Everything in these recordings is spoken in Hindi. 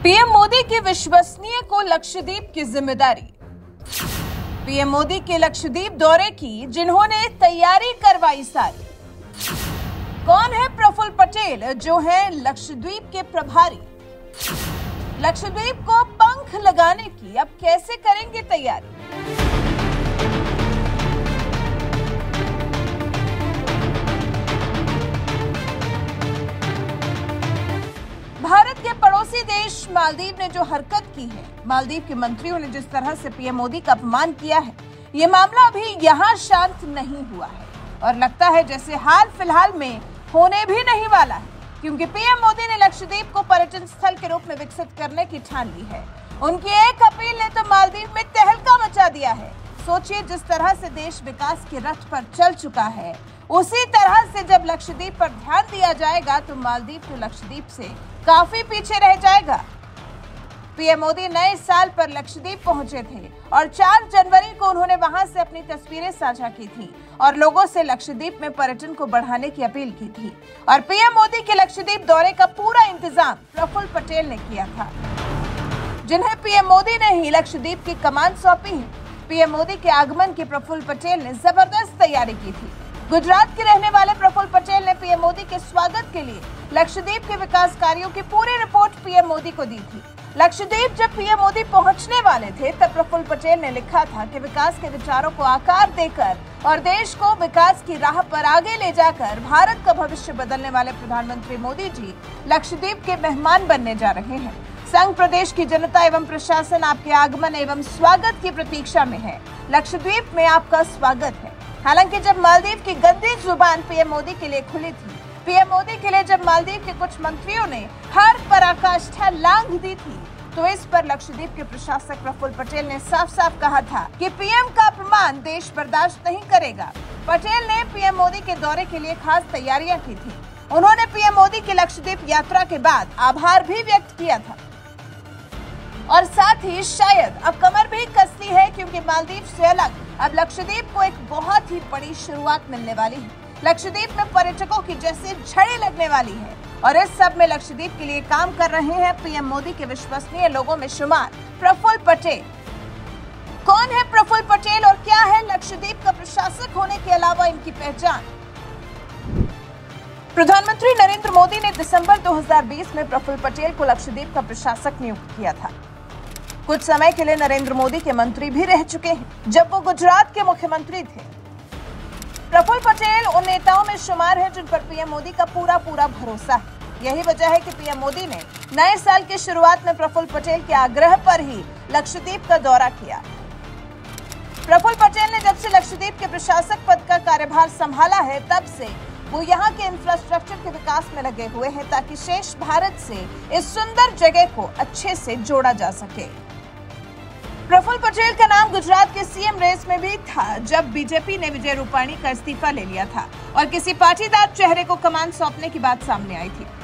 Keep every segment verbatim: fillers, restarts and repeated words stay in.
पीएम मोदी की विश्वसनीय को लक्षद्वीप की जिम्मेदारी। पीएम मोदी के लक्षद्वीप दौरे की जिन्होंने तैयारी करवाई सारी। कौन है प्रफुल्ल पटेल जो है लक्षद्वीप के प्रभारी। लक्षद्वीप को पंख लगाने की अब कैसे करेंगे तैयारी। भारत के पड़ोसी देश मालदीव ने जो हरकत की है, मालदीव के मंत्रियों ने जिस तरह से पीएम मोदी का अपमान किया है, ये मामला अभी यहाँ शांत नहीं हुआ है और लगता है जैसे हाल फिलहाल में होने भी नहीं वाला है, क्योंकि पीएम मोदी ने लक्षद्वीप को पर्यटन स्थल के रूप में विकसित करने की ठान ली है। उनकी एक अपील ने तो मालदीव में तहलका मचा दिया है। सोचिए, जिस तरह से देश विकास के रथ पर चल चुका है, उसी तरह से जब लक्षद्वीप पर ध्यान दिया जाएगा तो मालदीव तो लक्षद्वीप से काफी पीछे रह जाएगा। पीएम मोदी नए साल पर लक्षद्वीप पहुंचे थे और चार जनवरी को उन्होंने वहां से अपनी तस्वीरें साझा की थी और लोगों से लक्षद्वीप में पर्यटन को बढ़ाने की अपील की थी। और पीएम मोदी के लक्षद्वीप दौरे का पूरा इंतजाम प्रफुल्ल पटेल ने किया था, जिन्हें पीएम मोदी ने ही लक्षद्वीप की कमान सौंपी है। पीएम मोदी के आगमन की प्रफुल्ल पटेल ने जबरदस्त तैयारी की थी। गुजरात के रहने वाले प्रफुल्ल पटेल ने पीएम मोदी के स्वागत के लिए लक्षद्वीप के विकास कार्यों की पूरी रिपोर्ट पीएम मोदी को दी थी। लक्षद्वीप जब पीएम मोदी पहुंचने वाले थे तब प्रफुल्ल पटेल ने लिखा था कि विकास के विचारों को आकार देकर और देश को विकास की राह पर आगे ले जाकर भारत का भविष्य बदलने वाले प्रधानमंत्री मोदी जी लक्षद्वीप के मेहमान बनने जा रहे हैं। संघ प्रदेश की जनता एवं प्रशासन आपके आगमन एवं स्वागत की प्रतीक्षा में है। लक्षद्वीप में आपका स्वागत है। हालांकि जब मालदीव की गंदी जुबान पीएम मोदी के लिए खुली थी, पीएम मोदी के लिए जब मालदीव के कुछ मंत्रियों ने हर पराकाष्ठा लांघ दी थी, तो इस पर लक्षद्वीप के प्रशासक प्रफुल्ल पटेल ने साफ साफ कहा था कि पीएम का अपमान देश बर्दाश्त नहीं करेगा। पटेल ने पीएम मोदी के दौरे के लिए खास तैयारियां की थी। उन्होंने पीएम मोदी की लक्षद्वीप यात्रा के बाद आभार भी व्यक्त किया था और साथ ही शायद अब कमर भी कसती है, क्योंकि मालदीव से अलग अब लक्षद्वीप को एक बहुत ही बड़ी शुरुआत मिलने वाली है। लक्षद्वीप में पर्यटकों की जैसे झड़ी लगने वाली है और इस सब में लक्षद्वीप के लिए काम कर रहे हैं पीएम मोदी के विश्वसनीय लोगों में शुमार प्रफुल्ल पटेल। कौन है प्रफुल्ल पटेल और क्या है लक्षद्वीप का प्रशासक होने के अलावा इनकी पहचान। प्रधानमंत्री नरेंद्र मोदी ने दिसंबर दो हज़ार बीस में प्रफुल्ल पटेल को लक्षद्वीप का प्रशासक नियुक्त किया था। कुछ समय के लिए नरेंद्र मोदी के मंत्री भी रह चुके हैं जब वो गुजरात के मुख्यमंत्री थे। प्रफुल्ल पटेल उन नेताओं में शुमार है जिन पर पीएम मोदी का पूरा पूरा भरोसा है। यही वजह है कि पीएम मोदी ने नए साल की शुरुआत में प्रफुल्ल पटेल के आग्रह पर ही लक्षद्वीप का दौरा किया। प्रफुल्ल पटेल ने जब से लक्षद्वीप के प्रशासक पद का कार्यभार संभाला है, तब से वो यहाँ के इंफ्रास्ट्रक्चर के विकास में लगे हुए हैं ताकि शेष भारत से इस सुंदर जगह को अच्छे से जोड़ा जा सके। प्रफुल्ल पटेल का नाम गुजरात के सीएम रेस में भी था जब बीजेपी ने विजय रूपाणी का इस्तीफा ले लिया था और किसी पाटीदार चेहरे को कमान सौंपने की बात सामने आई थी।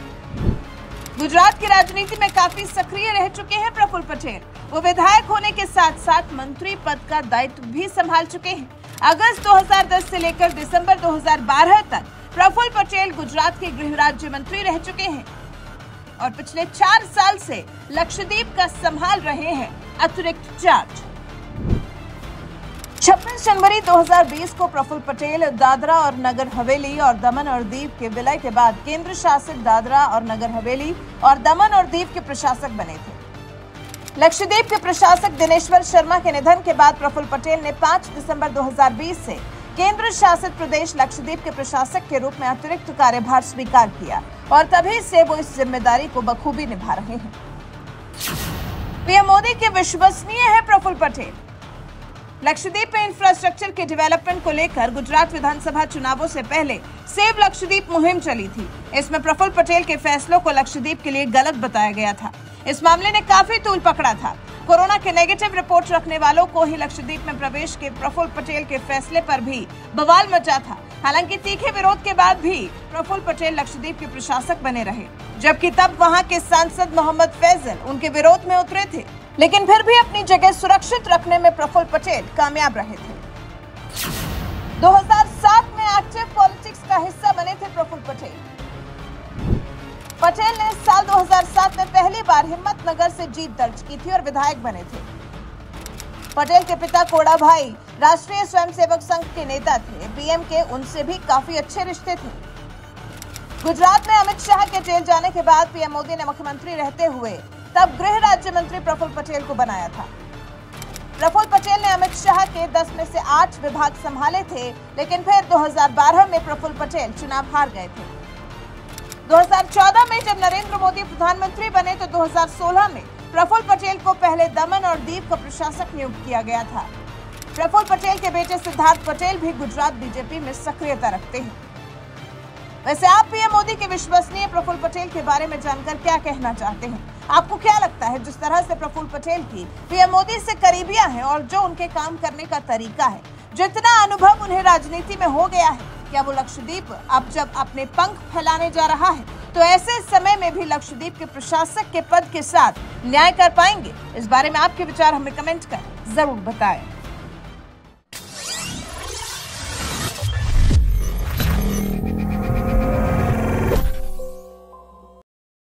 गुजरात की राजनीति में काफी सक्रिय रह चुके हैं प्रफुल्ल पटेल। वो विधायक होने के साथ साथ मंत्री पद का दायित्व भी संभाल चुके हैं। अगस्त दो हज़ार दस से लेकर दिसंबर दो हज़ार बारह तक प्रफुल्ल पटेल गुजरात के गृह राज्य मंत्री रह चुके हैं और पिछले चार साल से लक्षद्वीप का संभाल रहे हैं अतिरिक्त चार्ज। छब्बीस जनवरी दो हज़ार बीस को प्रफुल्ल पटेल दादरा और नगर हवेली और दमन और दीव के विलय के बाद केंद्र शासित दादरा और नगर हवेली और दमन और दीव के प्रशासक बने थे। लक्षद्वीप के प्रशासक दिनेश्वर शर्मा के निधन के बाद प्रफुल्ल पटेल ने पाँच दिसंबर दो हज़ार बीस से केंद्र शासित प्रदेश लक्षद्वीप के प्रशासक के रूप में अतिरिक्त कार्यभार स्वीकार किया और तभी से वो इस जिम्मेदारी को बखूबी निभा रहे हैं। पीएम मोदी के विश्वसनीय है प्रफुल्ल पटेल। लक्षद्वीप में इंफ्रास्ट्रक्चर के डेवलपमेंट को लेकर गुजरात विधानसभा चुनावों से पहले सेव लक्षद्वीप मुहिम चली थी। इसमें प्रफुल्ल पटेल के फैसलों को लक्षद्वीप के लिए गलत बताया गया था। इस मामले ने काफी तूल पकड़ा था। कोरोना के नेगेटिव रिपोर्ट रखने वालों को ही लक्षद्वीप में प्रवेश के प्रफुल्ल पटेल के फैसले पर भी बवाल मचा था। हालांकि तीखे विरोध के बाद भी प्रफुल्ल पटेल लक्षद्वीप के प्रशासक बने रहे, जबकि तब वहां के सांसद मोहम्मद फैजल उनके विरोध में उतरे थे, लेकिन फिर भी अपनी जगह सुरक्षित रखने में प्रफुल्ल पटेल कामयाब रहे थे। दो हज़ार सात में एक्टिव पॉलिटिक्स का हिस्सा बने थे प्रफुल्ल पटेल। पटेल ने साल दो हज़ार सात में पहली पहली बार हिम्मतनगर से जीत दर्ज की थी और विधायक बने थे। पटेल के पिता कोड़ा भाई राष्ट्रीय स्वयंसेवक संघ के नेता थे। पीएम के उनसे भी काफी अच्छे रिश्ते थे। गुजरात में अमित शाह के जेल जाने के बाद पीएम मोदी ने मुख्यमंत्री रहते हुए तब गृह राज्य मंत्री प्रफुल्ल पटेल को बनाया था। प्रफुल्ल पटेल ने अमित शाह के दस में से आठ विभाग संभाले थे, लेकिन फिर दो हज़ार बारह में प्रफुल्ल पटेल चुनाव हार गए थे। दो हज़ार चौदह में जब नरेंद्र मोदी प्रधानमंत्री बने तो दो हज़ार सोलह में प्रफुल्ल पटेल को पहले दमन और दीव का प्रशासक नियुक्त किया गया था। प्रफुल्ल पटेल के बेटे सिद्धार्थ पटेल भी गुजरात बीजेपी में सक्रियता रखते हैं। वैसे आप पीएम मोदी के विश्वसनीय प्रफुल्ल पटेल के बारे में जानकर क्या कहना चाहते हैं? आपको क्या लगता है जिस तरह से प्रफुल्ल पटेल की पीएम मोदी से करीबियां हैं और जो उनके काम करने का तरीका है, जितना अनुभव उन्हें राजनीति में हो गया है, क्या वो लक्षद्वीप अब जब अपने पंख फैलाने जा रहा है तो ऐसे समय में भी लक्षद्वीप के प्रशासक के पद के साथ न्याय कर पाएंगे? इस बारे में आपके विचार हमें कमेंट कर जरूर बताएं।